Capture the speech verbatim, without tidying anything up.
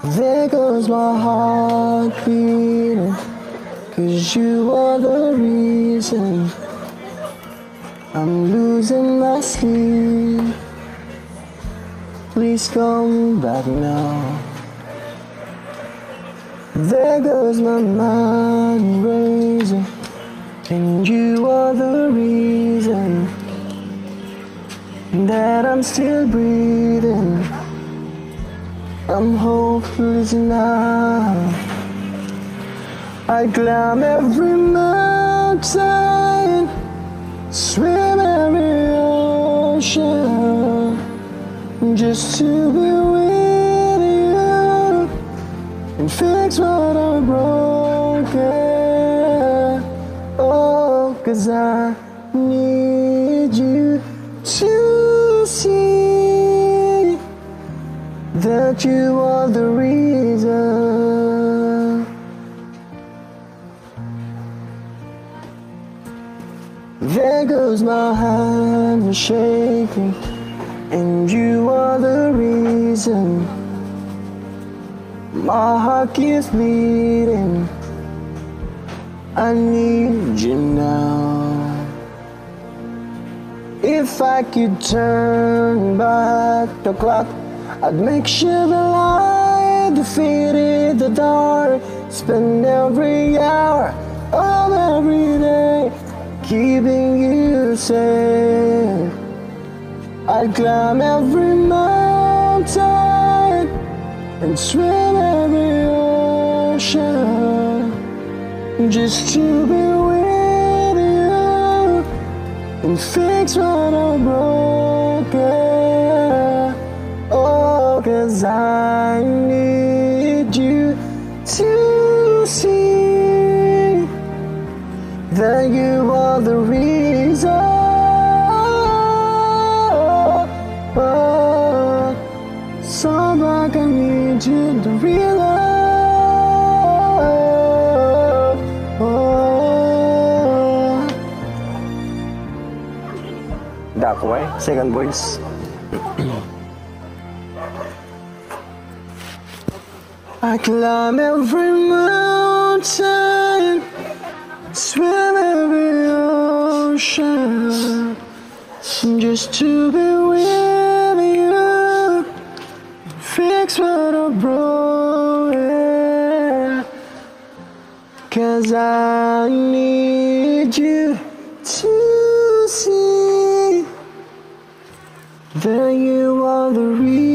There goes my heart beating, 'cause you are the reason I'm losing my sleep. Please come back now. There goes my mind racing, and you are the reason that I'm still breathing. I'm hopeless now. I climb every mountain, swim every ocean, just to be with you and fix what I'm broken. Oh, 'cause I need you to see that you are the reason. There goes my hand shaking, and you are the reason my heart keeps beating. I need you now. If I could turn back the clock, I'd make sure the light defeated the dark. Spend every hour of every day keeping you safe. I'd climb every mountain and swim every ocean just to be with you and fix what I'm broken. Oh, 'cause I need you to see that you are the reason. Oh, so like I need you to realize. Oh. That way, second voice. I climb every mountain, swim every ocean, just to be with you, fix what I'm broken. 'Cause I need you to see that you are the reason.